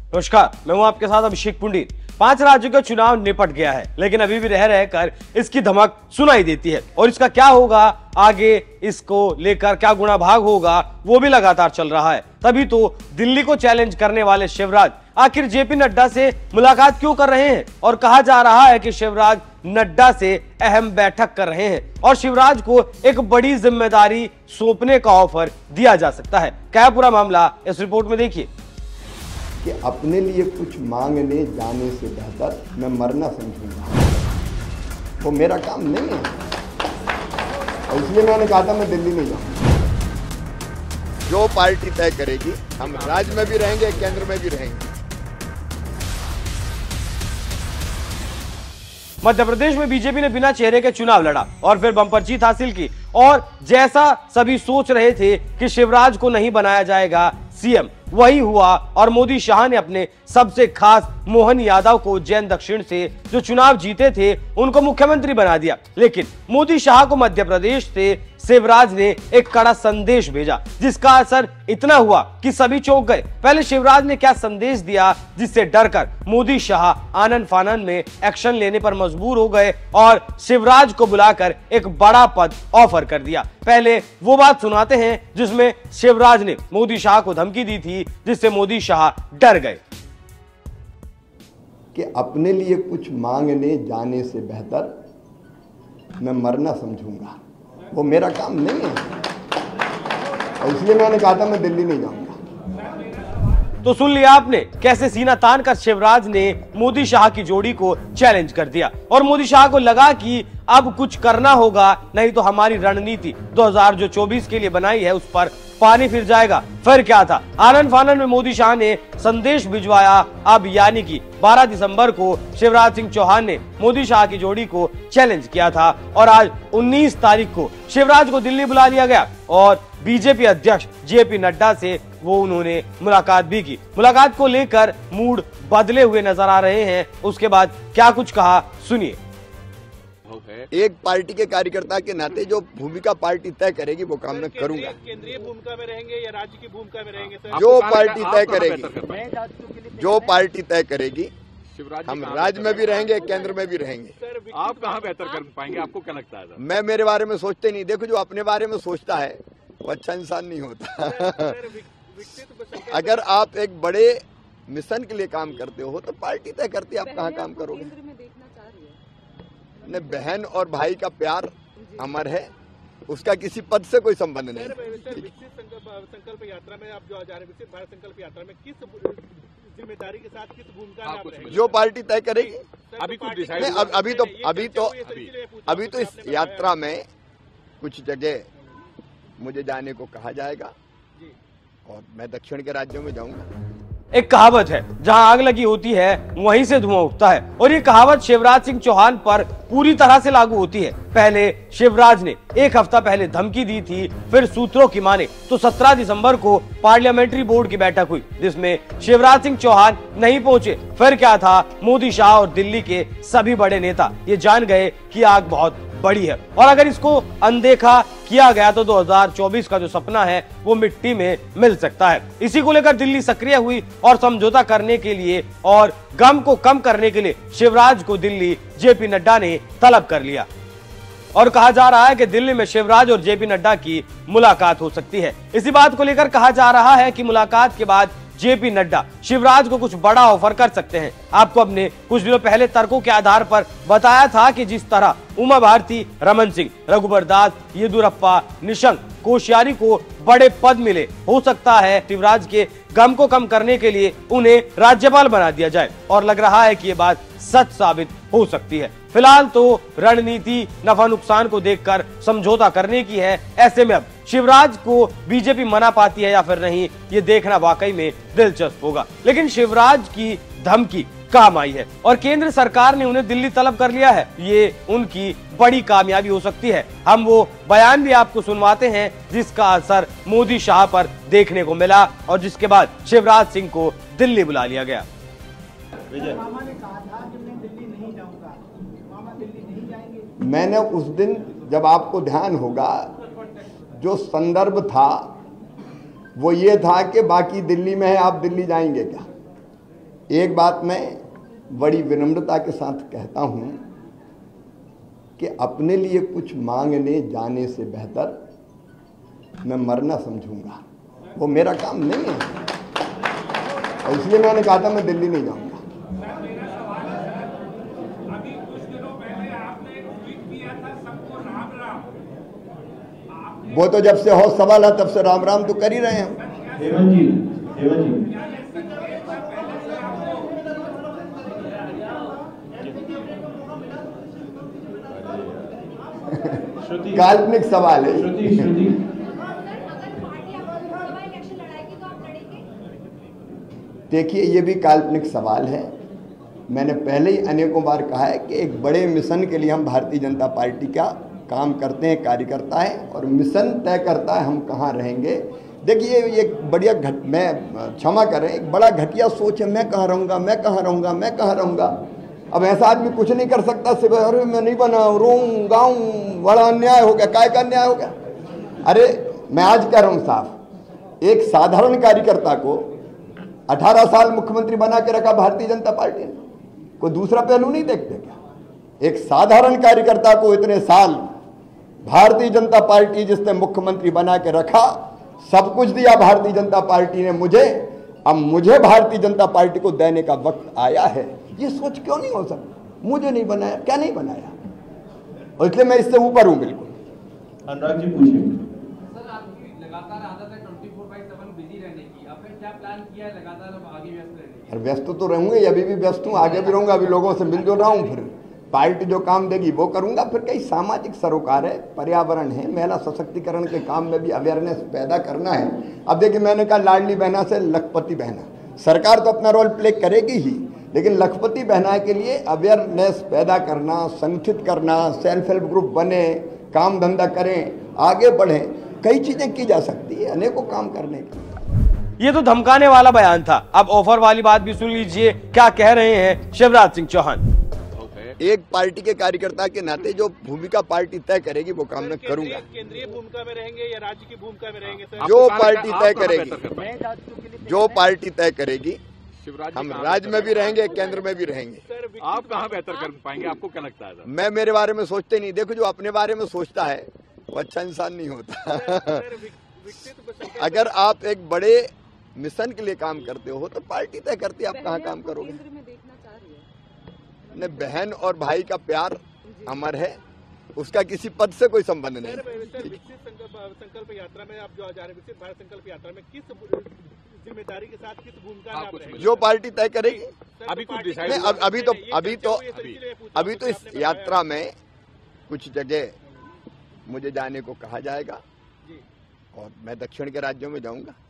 नमस्कार, मैं हूं आपके साथ अभिषेक पुंडीर। 5 राज्यों का चुनाव निपट गया है, लेकिन अभी भी रह रहकर इसकी धमक सुनाई देती है और इसका क्या होगा आगे, इसको लेकर क्या गुणा भाग होगा, वो भी लगातार चल रहा है। तभी तो दिल्ली को चैलेंज करने वाले शिवराज आखिर जेपी नड्डा से मुलाकात क्यों कर रहे हैं और कहा जा रहा है कि शिवराज नड्डा से अहम बैठक कर रहे हैं और शिवराज को एक बड़ी जिम्मेदारी सौंपने का ऑफर दिया जा सकता है। क्या है पूरा मामला, इस रिपोर्ट में देखिए। कि अपने लिए कुछ मांगने जाने से बेहतर मैं मरना समझूंगा, वो मेरा काम नहीं है। और इसलिए मैंने कहा था मैं दिल्ली नहीं जाऊंगा। जो पार्टी तय करेगी, हम राज्य में भी रहेंगे, केंद्र में भी रहेंगे। मध्य प्रदेश में बीजेपी ने बिना चेहरे के चुनाव लड़ा और फिर बम्पर जीत हासिल की और जैसा सभी सोच रहे थे कि शिवराज को नहीं बनाया जाएगा सीएम, वही हुआ और मोदी शाह ने अपने सबसे खास मोहन यादव को उज्जैन दक्षिण से जो चुनाव जीते थे उनको मुख्यमंत्री बना दिया। लेकिन मोदी शाह को मध्य प्रदेश से शिवराज ने एक कड़ा संदेश भेजा जिसका असर इतना हुआ कि सभी चौंक गए। पहले शिवराज ने क्या संदेश दिया जिससे डरकर मोदी शाह आनन फानन में एक्शन लेने पर मजबूर हो गए और शिवराज को बुलाकर एक बड़ा पद ऑफर कर दिया। पहले वो बात सुनाते हैं जिसमें शिवराज ने मोदी शाह को धमकी दी थी, जिससे मोदी शाह डर गए। कि अपने लिए कुछ मांगने जाने से बेहतर मैं मरना समझूंगा, वो मेरा काम नहीं है। और इसलिए मैंने कहा था मैं दिल्ली नहीं जाऊंगा। तो सुन लिया आपने कैसे सीना तान कर शिवराज ने मोदी शाह की जोड़ी को चैलेंज कर दिया और मोदी शाह को लगा कि अब कुछ करना होगा, नहीं तो हमारी रणनीति 2024 के लिए बनाई है उस पर पानी फिर जाएगा। फिर क्या था, आनंद फानन में मोदी शाह ने संदेश भिजवाया। अब यानी कि 12 दिसंबर को शिवराज सिंह चौहान ने मोदी शाह की जोड़ी को चैलेंज किया था और आज 19 तारीख को शिवराज को दिल्ली बुला लिया गया और बीजेपी अध्यक्ष जेपी नड्डा से वो उन्होंने मुलाकात भी की। मुलाकात को लेकर मूड बदले हुए नजर आ रहे हैं। उसके बाद क्या कुछ कहा, सुनिए। एक पार्टी के कार्यकर्ता के नाते जो भूमिका पार्टी तय करेगी वो काम मैं करूंगा। केंद्रीय भूमिका में रहेंगे या राज्य की भूमिका में रहेंगे? जो पार्टी तय करेगी, जो पार्टी तय करेगी, हम राज्य में भी रहेंगे, केंद्र में भी रहेंगे। आप कहाँ बेहतर कर पाएंगे, आपको क्या लगता है? मैं मेरे बारे में सोचते नहीं। देखो, जो अपने बारे में सोचता है वो अच्छा इंसान नहीं होता। अगर आप एक बड़े मिशन के लिए काम करते हो तो पार्टी तय करती है आप कहाँ काम करोगे। ने बहन और भाई का प्यार अमर है, उसका किसी पद से कोई संबंध नहीं। संकल्प यात्रा में आप जो जा रहे हैं, विकसित भारत संकल्प यात्रा में किस जिम्मेदारी के साथ, किस भूमिका में आप रहेंगे? जो पार्टी तय करेगी। अभी कुछ डिसाइड नहीं, अभी तो इस यात्रा में कुछ जगह मुझे जाने को कहा जाएगा और मैं दक्षिण के राज्यों में जाऊंगा। एक कहावत है, जहां आग लगी होती है वहीं से धुआं उठता है और ये कहावत शिवराज सिंह चौहान पर पूरी तरह से लागू होती है। पहले शिवराज ने एक हफ्ता पहले धमकी दी थी, फिर सूत्रों की माने तो 17 दिसंबर को पार्लियामेंट्री बोर्ड की बैठक हुई जिसमें शिवराज सिंह चौहान नहीं पहुंचे। फिर क्या था, मोदी शाह और दिल्ली के सभी बड़े नेता ये जान गए कि आग बहुत बड़ी है और अगर इसको अनदेखा किया गया तो 2024 का जो सपना है वो मिट्टी में मिल सकता है। इसी को लेकर दिल्ली सक्रिय हुई और समझौता करने के लिए और गम को कम करने के लिए शिवराज को दिल्ली जेपी नड्डा ने तलब कर लिया और कहा जा रहा है कि दिल्ली में शिवराज और जेपी नड्डा की मुलाकात हो सकती है। इसी बात को लेकर कहा जा रहा है कि मुलाकात के बाद जेपी नड्डा शिवराज को कुछ बड़ा ऑफर कर सकते हैं। आपको अपने कुछ दिनों पहले तर्कों के आधार पर बताया था कि जिस तरह उमा भारती, रमन सिंह, रघुबर दास, येदुरप्पा, निशंक, कोश्यारी को बड़े पद मिले, हो सकता है शिवराज के गम को कम करने के लिए उन्हें राज्यपाल बना दिया जाए और लग रहा है कि ये बात सच साबित हो सकती है। फिलहाल तो रणनीति नफा नुकसान को देखकर समझौता करने की है। ऐसे में अब शिवराज को बीजेपी मना पाती है या फिर नहीं, ये देखना वाकई में दिलचस्प होगा। लेकिन शिवराज की धमकी काम आई है और केंद्र सरकार ने उन्हें दिल्ली तलब कर लिया है, ये उनकी बड़ी कामयाबी हो सकती है। हम वो बयान भी आपको सुनवाते हैं जिसका असर मोदी शाह पर देखने को मिला और जिसके बाद शिवराज सिंह को दिल्ली बुला लिया गया। मामा ने कहा था कि मैं दिल्ली नहीं जाऊंगा, मामा दिल्ली नहीं जाएंगे। मैंने उस दिन, जब आपको ध्यान होगा, जो संदर्भ था वो ये था कि बाकी दिल्ली में है, आप दिल्ली जाएंगे क्या? एक बात मैं बड़ी विनम्रता के साथ कहता हूं कि अपने लिए कुछ मांगने जाने से बेहतर मैं मरना समझूंगा। वो मेरा काम नहीं है, और इसलिए मैंने कहा था मैं दिल्ली नहीं जाऊंगा। अभी कुछ दिनों पहले आपने एक ट्वीट किया था सबको राम राम। वो तो जब से होश सवाल है तब से राम राम तो कर ही रहे हैं। हेमंत जी श्रुति, काल्पनिक सवाल है। श्रुति देखिए, ये भी काल्पनिक सवाल है। मैंने पहले ही अनेकों बार कहा है कि एक बड़े मिशन के लिए हम भारतीय जनता पार्टी का काम करते हैं, कार्यकर्ता है, और मिशन तय करता है हम कहाँ रहेंगे। देखिए, ये बढ़िया मैं क्षमा करें, एक बड़ा घटिया सोच है, मैं कहाँ रहूँगा, मैं कहाँ रहूँगा, मैं कहाँ रहूँगा। अब ऐसा आदमी कुछ नहीं कर सकता, सिर्फ अरे मैं नहीं बना, रोऊं गाऊं, बड़ा अन्याय हो गया। काय का अन्याय हो गया? अरे मैं आज कह रहा हूँ साहब, एक साधारण कार्यकर्ता को 18 साल मुख्यमंत्री बना के रखा भारतीय जनता पार्टी ने, कोई दूसरा पहलू नहीं देखते क्या? एक साधारण कार्यकर्ता को इतने साल भारतीय जनता पार्टी जिसने मुख्यमंत्री बना के रखा, सब कुछ दिया भारतीय जनता पार्टी ने मुझे, अब मुझे भारतीय जनता पार्टी को देने का वक्त आया है। ये सोच क्यों नहीं हो सकती? मुझे नहीं बनाया, क्या नहीं बनाया? और इसलिए मैं इससे ऊपर हूं बिल्कुल। अनुराग जी पूछिए। सर, आपकी लगातार आदत है 24/7 बिजी रहने की, आपने क्या प्लान किया है लगातार अब आगे व्यस्त रहने की? व्यस्त तो रहूंगे, अभी भी व्यस्त हूँ, आगे भी रहूंगा। अभी लोगों से मिलजुल रहा हूँ, फिर पार्टी जो काम देगी वो करूंगा। फिर कई सामाजिक सरोकार है, पर्यावरण है, महिला सशक्तिकरण के काम में भी अवेयरनेस पैदा करना है। अब देखिए, मैंने कहा लाडली बहना से लखपति बहना, सरकार तो अपना रोल प्ले करेगी ही, लेकिन लखपति बहना के लिए अवेयरनेस पैदा करना, संगठित करना, सेल्फ हेल्प ग्रुप बने, काम धंधा करें, आगे बढ़ें, कई चीजें की जा सकती है, अनेकों काम करने की। ये तो धमकाने वाला बयान था। अब ऑफर वाली बात भी सुन लीजिए, क्या कह रहे हैं शिवराज सिंह चौहान। एक पार्टी के कार्यकर्ता के नाते जो भूमिका पार्टी तय करेगी वो काम मैं करूंगा। केंद्रीय भूमिका में रहेंगे या राज्य की भूमिका में रहेंगे? जो पार्टी तय करेगी, जो पार्टी तय करेगी, हम राज्य में भी रहेंगे, केंद्र में भी रहेंगे। आप कहाँ बेहतर कर पाएंगे, आपको क्या लगता है? मैं मेरे बारे में सोचते नहीं। देखो, जो अपने बारे में सोचता है वो अच्छा इंसान नहीं होता। अगर आप एक बड़े मिशन के लिए काम करते हो तो पार्टी तय करती है आप कहाँ काम करोगे। ने बहन और भाई का प्यार अमर है, उसका किसी पद से कोई संबंध नहीं। संकल्प यात्रा में आप जो जा रहे हैं, विकसित भारत संकल्प यात्रा में किस जिम्मेदारी के साथ, किस भूमिका में आप रहेंगे? जो पार्टी तय करेगी। अभी कुछ डिसाइड नहीं, अभी तो इस यात्रा में कुछ जगह मुझे जाने को कहा जाएगा और मैं दक्षिण के राज्यों में जाऊंगा।